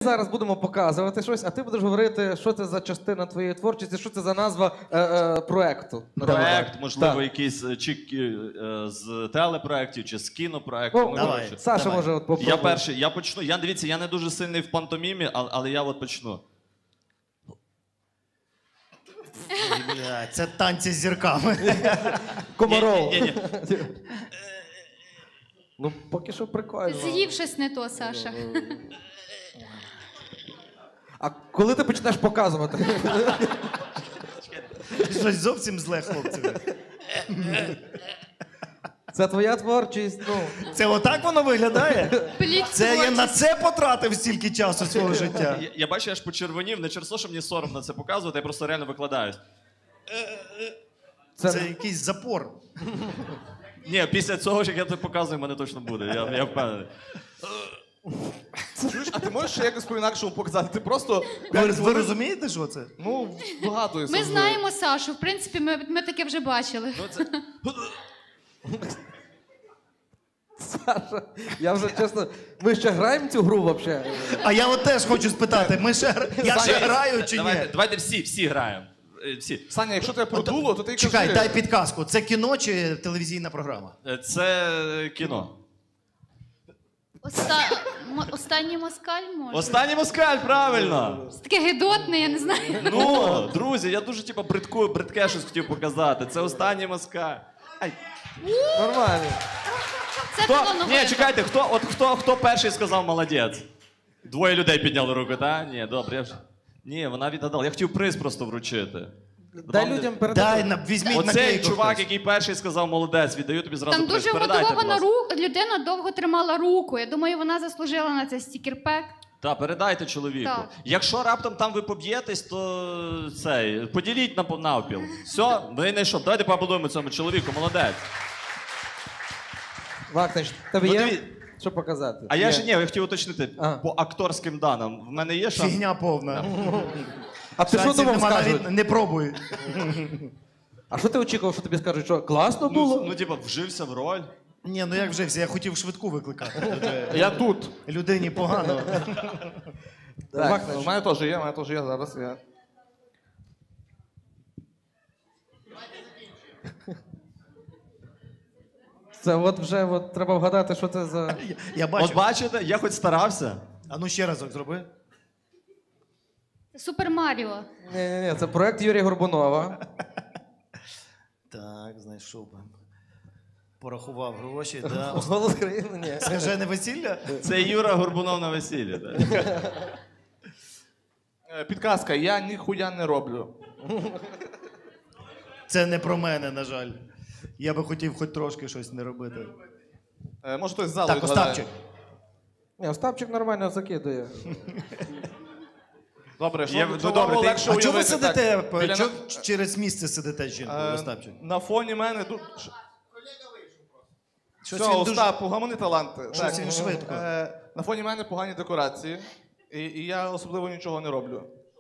Зараз будемо показувати щось, а ти будеш говорити, що це за частина твоєї творчості, що це за назва проекту. Проект, можливо, Так. якийсь чи з телепроектів, чи з кінопроектів. Ну, Ну, давай. коротше. Саша Давай. може от попробувати. Я перший, я почну. Дивіться, я не дуже сильний в пантомімі, але я от почну. Бля, це танці з зірками. Комаров. Ні. Ну, поки що прикольно. З'їв щось не то, Саша. А коли ти почнеш показувати? Щось зовсім зле, хлопці. Це твоя творчість, ну. Це отак воно виглядає? Плід Це я на творчість. це потратив стільки часу свого життя. Я бачу, я ж почервонів, не через те, що мені соромно це показувати, я просто реально викладаюсь. Це якийсь запор. Ні, після цього, як я це показую, в мене точно буде, я впевнений. Чуєш, а ти можеш ще якось по-інакшому показати? Ти просто... Ви розумієте, що це? Ну, вигадуєш. Ми знаємо Сашу, в принципі, ми таке вже бачили. Саша, я вже чесно. Ми ще граємо цю гру взагалі? А я от теж хочу спитати, я ще граю чи ні? Давайте всі граємо. Всі. Саня, якщо тебе продуло, то ти Чекай, кажи. дай підказку. Це кіно чи телевізійна програма? Це кіно. Останній москаль може? Останній москаль, правильно! Це таке гидотне, я не знаю. Ну, друзі, я дуже бридке щось хотів показати. Це останній москаль. Нормально. Це талановито. Ні, чекайте, хто перший сказав молодець? Двоє людей підняли руку, так? Ні, добре, я вже... Ні, вона відгадала. Я хотів приз просто вручити. Дай людям передати. Візьміть Оцей наклейку. чувак, хтось. який перший сказав молодець, віддаю тобі зразу Там приз. дуже Передайте, будь мотивована ласка. людина довго тримала руку. Я думаю, вона заслужила на це стікерпек. Так, передайте чоловіку. Так. Якщо раптом там ви поб'єтесь, то поділіть навпіл. Все, ви знайшов. Давайте поаплодуємо цьому чоловіку, молодець. Вахтанч, тебе Ну, є? Що показати? А я Є. ще ні, я хотів уточнити Ага. по акторським даним. В мене є шанс? Фігня повна. А ти що Шансів думав, нема, скажуть? навіть не пробуй. А що ти очікував, що тобі скажуть, що класно було? Ну, типа, вжився в роль. Ні, ну як вжився, я хотів швидку викликати. Я тут. Людині погано. У мене теж є, зараз. Це от вже треба вгадати, що це за... Я бачу. От бачите, я хоч старався. А ну ще разок зроби. Супер Маріо. Ні, це проект Юрія Горбунова. Так, знайшов би. Порахував гроші, да. Голос країни, ні. Скажене весілля? Це Юра Горбунов на весіллі. Так. Підказка, я ніхуя не роблю. Це не про мене, на жаль. Я би хотів хоч трошки щось не робити. Може хтось з залу Так, відгадає? Остапчик. Ні, Остапчик нормально закидує. Добре, Є- що ну, добре, ти- легше А чого ви уявити, сидите? так? Біля Чого через місце сидите з жінкою, Остапчик? На фоні мене тут... Щось Все, він дуже- Остап, погамони таланти. Щось він швидко. На фоні мене погані декорації, і я особливо нічого не роблю.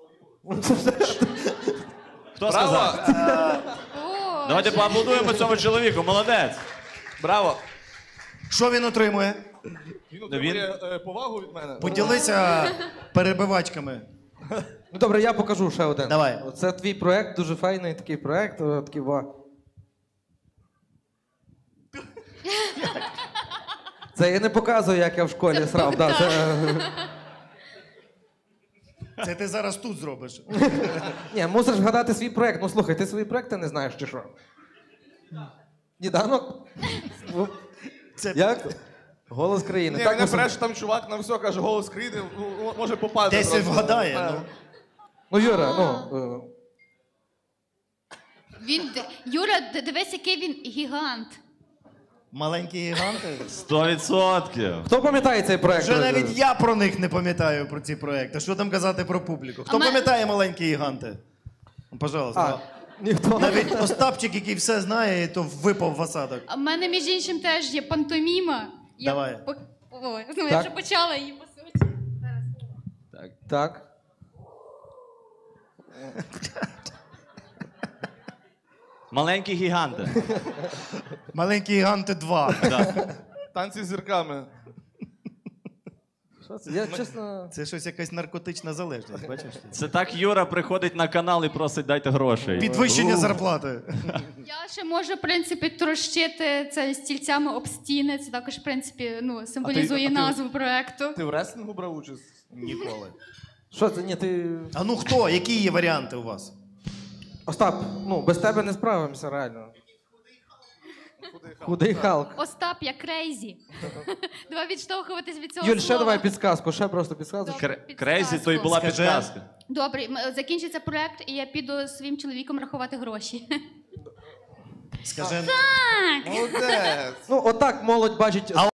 Хто сказав? О, Давайте поаплодуємо цьому чоловіку, молодець. Браво! Що він отримує? Він отримує повагу від мене. Поділися перебивачками. Ну добре, я покажу ще один. Давай. Це твій проект, дуже файний такий проект. Такий, Це я не показую, як я в школі срав. Да, це... Це ти зараз тут зробиш. Ні, мусиш вгадати свій проект. Ну слухай, ти свої проекти не знаєш чи що? Сніданок? Ну, Це... Як? Голос країни. Ні, Так, мене ну, преш, там чувак на все каже, голос країни, може попасти. Десь просто. вгадає, ну. Ну, Юра, Юра, дивись, який він гігант. Маленькі гіганти. 100%. Хто пам'ятає цей проект? Вже навіть я про них не пам'ятаю, про ці проекти. Що там казати про публіку? Хто пам'ятає маленькі гіганти? Ну, пожалуйста. Ніхто. Навіть Остапчик, який все знає, то випав в осадок. А в мене, між іншим, теж є пантоміма. Давай. Я Так. вже почала її, по суті. Так. Маленькі гіганти. Маленькі гіганти 2. Танці з зірками. Що це? Я чесно. Це щось якась наркотична залежність, бачиш? Це так Юра приходить на канал і просить дайте грошей. Підвищення зарплати. Я ще можу, в принципі, трощити це стільцями об стіни. Це також, в принципі, ну, символізує а ти- назву проекту. Ти в реслінгу брав участь? Ніколи. Що це? Ні, ти. А ну хто? Які є варіанти у вас? Остап, ну без тебе не справимося, реально. Худий Халк. Остап, я крейзі. Давай відштовхуватись від цього Юль, ще слова. давай підсказку, ще просто підсказку. Добре. Крейзі, то й була Скажи. підказка. Добре, закінчиться проект, і я піду зі своїм чоловіком рахувати гроші. Скажи. Молодець. Ну, отак молодь бачить